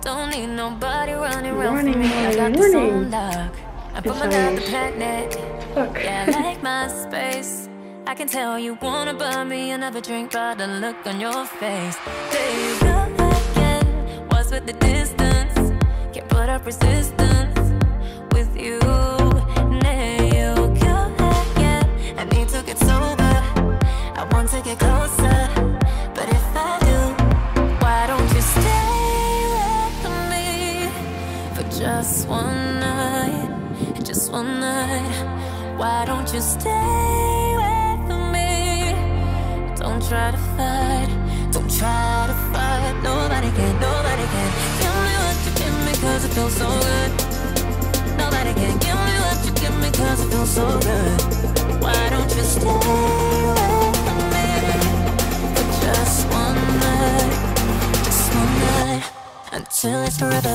Don't need nobody running around for me. I got this on lock. I'm from another planet. Yeah, I like my space. I can tell you wanna buy me another drink by the look on your face. There you go again. What's with the distance? Can't put up resistance with you. There you go again. I need to get sober. I want to get closer, but if I do, why don't you stay with me for just one night? Just one night. Why don't you stay with me? Don't try to fight. Don't try to fight. Nobody can. Nobody can. Give me what you give me 'cause it feels so good. Nobody can. Give me what you give me 'cause it feels so good. Why don't you stay with me for just one night? Just one night until it's forever.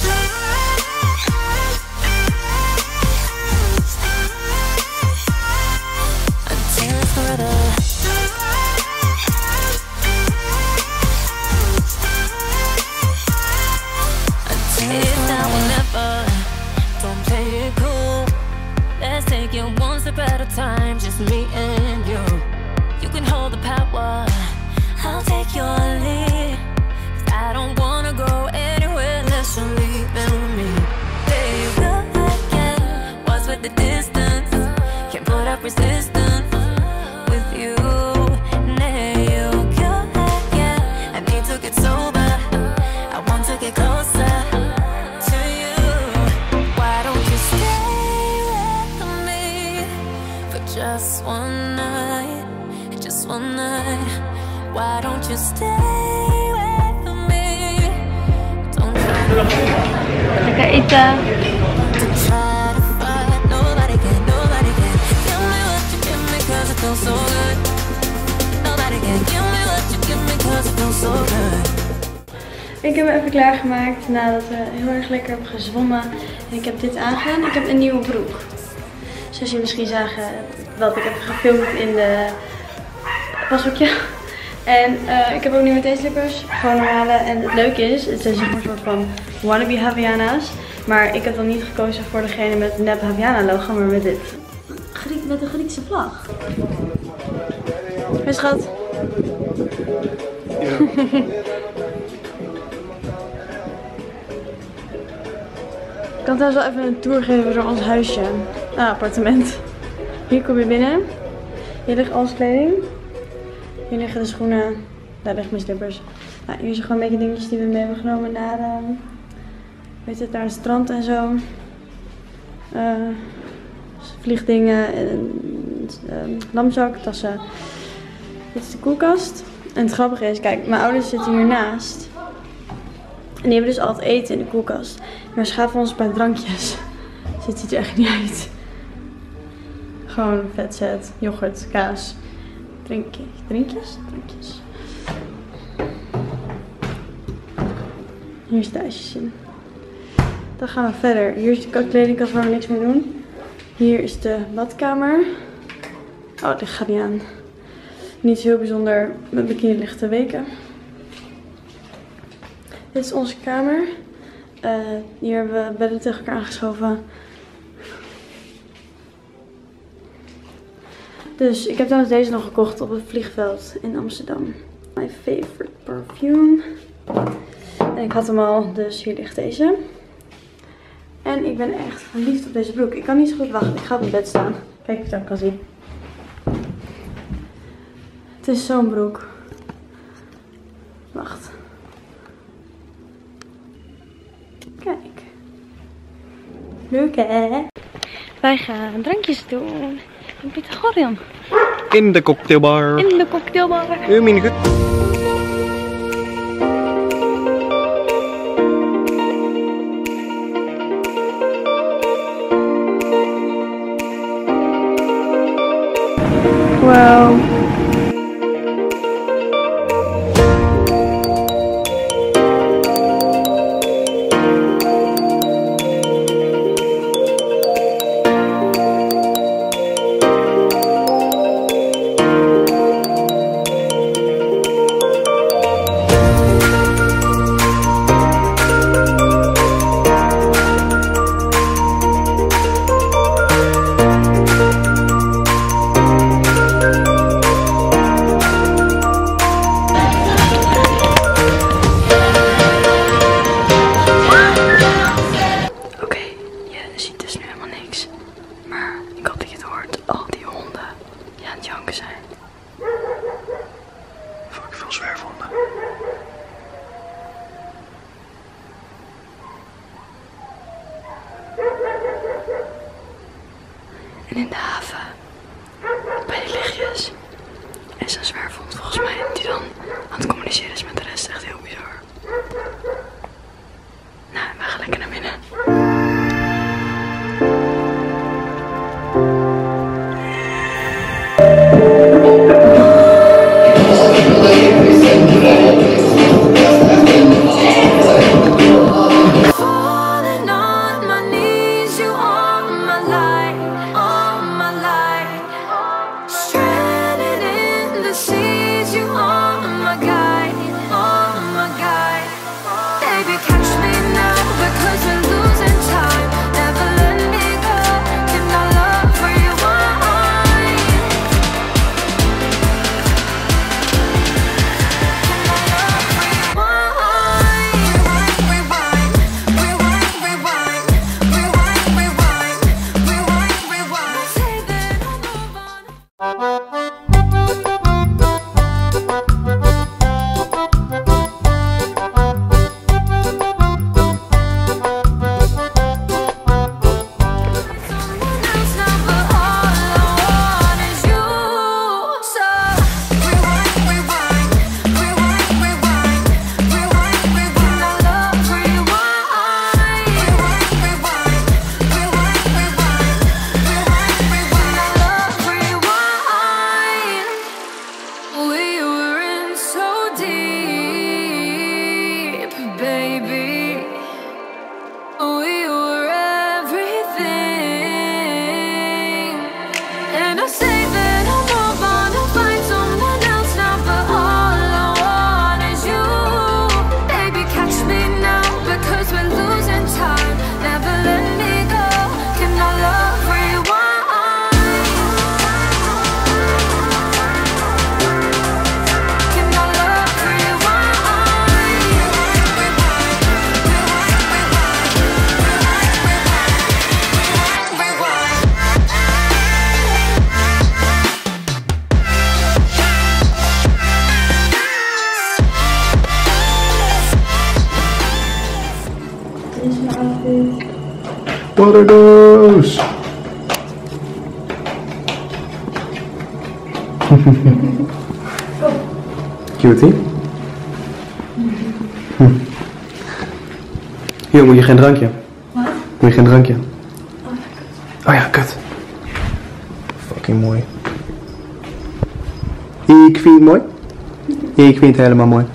At a time, just me and you. You can hold the power, I'll take your lead. 'Cause I don't wanna go anywhere unless you're leaving with me. There you go again. What's with the distance? Can't put up resistance with you. There you go again. I need to get sober. I want to get closer to you. Why don't you stay just one night, just one night. Why don't you stay with me? Don't try to lekker eten. try to fight. Nobody can, nobody can. Give me what you give me 'cause it feels so good. Nobody can. Give me what you give me 'cause it feels so good. Ik heb me even klaargemaakt nadat we heel erg lekker hebben gezwommen. En ik heb dit aangedaan. Ik heb een nieuwe broek. Zoals jullie misschien zagen, wat ik heb gefilmd in de washokje. En ik heb ook nu met deze slippers gewoon normale. En het leuke is, het zijn zeg maar een soort van wannabe Havaianas. Maar ik heb dan niet gekozen voor degene met het nep Havaiana logo, maar met dit. Met de Griekse vlag. Hé schat. Ja. Ik kan trouwens wel even een tour geven door ons huisje. Appartement. Hier kom je binnen. Hier ligt alles kleding. Hier liggen de schoenen. Daar liggen mijn slippers. Nou, hier zijn gewoon een beetje dingetjes die we mee hebben genomen naar, weet het, naar het strand en zo. Vliegdingen, lamzak, tassen. Dit is de koelkast. En het grappige is, kijk, mijn ouders zitten hiernaast. En die hebben dus altijd eten in de koelkast. Maar ze gaven ons een paar drankjes. Dus het ziet er echt niet uit. Gewoon vetset, yoghurt, kaas, drinkjes. Hier is de ijsjes in. Dan gaan we verder. Hier is de kledingkast waar we niks mee doen. Hier is de badkamer. Oh, dit gaat niet aan. Niet heel bijzonder. Mijn bikini ligt te weken. Dit is onze kamer. Hier hebben we bedden tegen elkaar aangeschoven. Dus ik heb trouwens deze nog gekocht op het vliegveld in Amsterdam. My favorite perfume. En ik had hem al, dus hier ligt deze. En ik ben echt verliefd op deze broek. Ik kan niet zo goed wachten. Ik ga op het bed staan. Kijk of je het ook kan zien. Het is zo'n broek. Wacht. Kijk. Leuk hè? Wij gaan drankjes doen. In Pythagorean. In de cocktailbar. In de cocktailbar. Een minuut. Wow. En in de haven, bij die lichtjes, is een zwerfhond volgens mij die dan aan het communiceren is met de rest. Echt heel bizar. Nou, we gaan lekker naar binnen. What are those? Cutie. Hier, moet je geen drankje? Wat? Moet je geen drankje? Oh ja, kut. Oh ja, kut. Fucking mooi. Ik vind het mooi. Ik vind het helemaal mooi.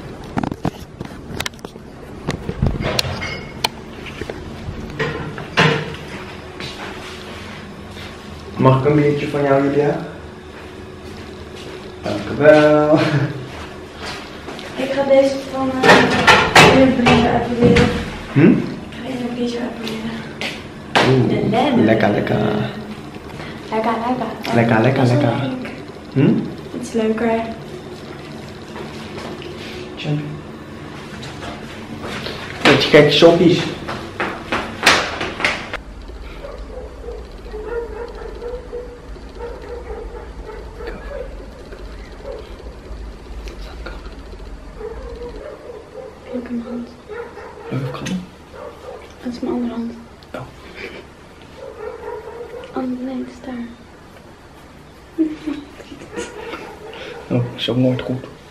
Mag ik een biertje van jou, Julia? Dankjewel. Ik ga deze van de brieven uitproberen. Ik ga deze een biertje uitproberen. Oeh, lekker, lekker. Lekker, lekker. Lekker, lekker, lekker. Iets leuker. Beetje gekke soppies. Pluk in mijn hand. Dat is mijn andere hand. Oh. Nee, het is daar. Oh, zo nooit goed.